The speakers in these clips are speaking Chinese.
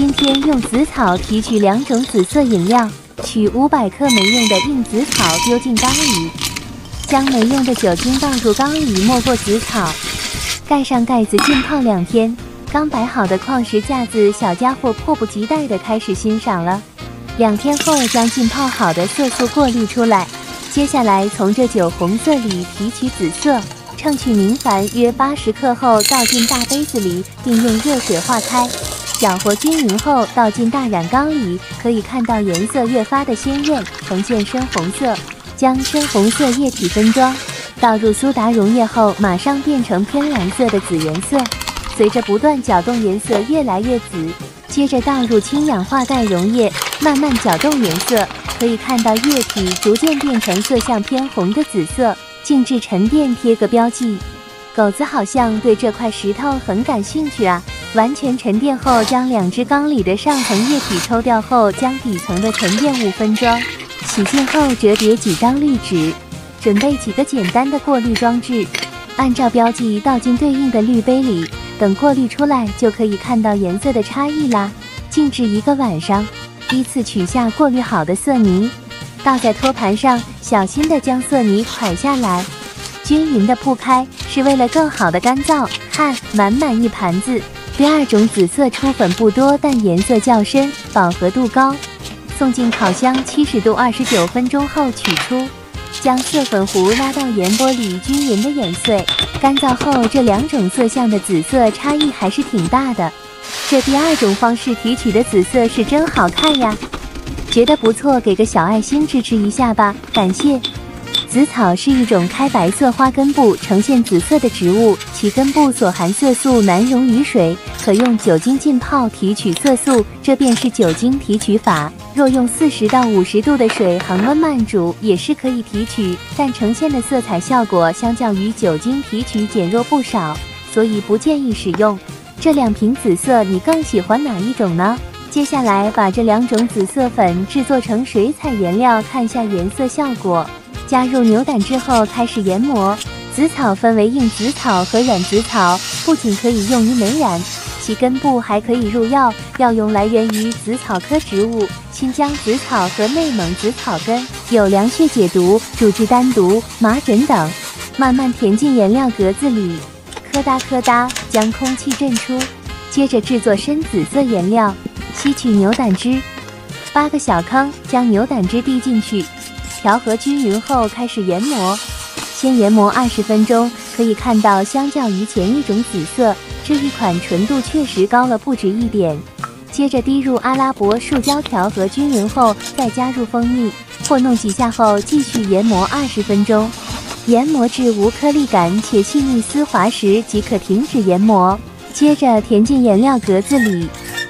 今天用紫草提取2种紫色饮料，取500克没用的硬紫草丢进缸里，将没用的酒精倒入缸里，没过紫草，盖上盖子浸泡2天。刚摆好的矿石架子，小家伙迫不及待地开始欣赏了。2天后，将浸泡好的色素过滤出来，接下来从这酒红色里提取紫色。 称取明矾约80克后，倒进大杯子里，并用热水化开，搅和均匀后倒进大染缸里。可以看到颜色越发的鲜艳，呈现深红色。将深红色液体分装，倒入苏打溶液后，马上变成偏蓝色的紫原色。随着不断搅动，颜色越来越紫。接着倒入氢氧化钙溶液，慢慢搅动颜色，可以看到液体逐渐变成色相偏红的紫色。 静置沉淀，贴个标记。狗子好像对这块石头很感兴趣啊！完全沉淀后，将2只缸里的上层液体抽掉后，将底层的沉淀物分装。洗净后折叠几张滤纸，准备几个简单的过滤装置，按照标记倒进对应的滤杯里。等过滤出来，就可以看到颜色的差异啦。静置1个晚上，依次取下过滤好的色泥。 倒在托盘上，小心地将色泥蒯下来，均匀地铺开，是为了更好的干燥。看，满满一盘子。第2种紫色出粉不多，但颜色较深，饱和度高。送进烤箱70度29分钟后取出，将色粉糊拉到盐钵里，均匀地碾碎。干燥后，这2种色相的紫色差异还是挺大的。这第2种方式提取的紫色是真好看呀！ 觉得不错，给个小爱心支持一下吧，感谢。紫草是一种开白色花根部呈现紫色的植物，其根部所含色素难溶于水，可用酒精浸泡提取色素，这便是酒精提取法。若用40到50度的水恒温慢煮，也是可以提取，但呈现的色彩效果相较于酒精提取减弱不少，所以不建议使用。这2瓶紫色，你更喜欢哪一种呢？ 接下来把这2种紫色粉制作成水彩颜料，看下颜色效果。加入牛胆汁后开始研磨。紫草分为硬紫草和软紫草，不仅可以用于美染，其根部还可以入药。药用来源于紫草科植物新疆紫草和内蒙紫草根，有凉血解毒、主治丹毒、麻疹等。慢慢填进颜料格子里，磕哒磕哒将空气震出。接着制作深紫色颜料。 吸取牛胆汁，8个小坑，将牛胆汁滴进去，调和均匀后开始研磨。先研磨20分钟，可以看到，相较于前一种紫色，这一款纯度确实高了不止1点。接着滴入阿拉伯树胶，调和均匀后，再加入蜂蜜，和弄几下后，继续研磨20分钟。研磨至无颗粒感且细腻丝滑时，即可停止研磨。接着填进颜料格子里。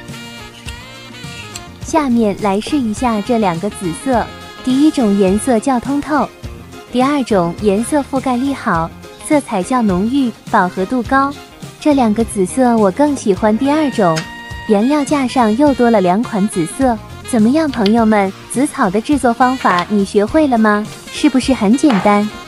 下面来试一下这2个紫色，第1种颜色较通透，第2种颜色覆盖力好，色彩较浓郁，饱和度高。这2个紫色我更喜欢第2种。颜料架上又多了2款紫色，怎么样，朋友们？紫草的制作方法你学会了吗？是不是很简单？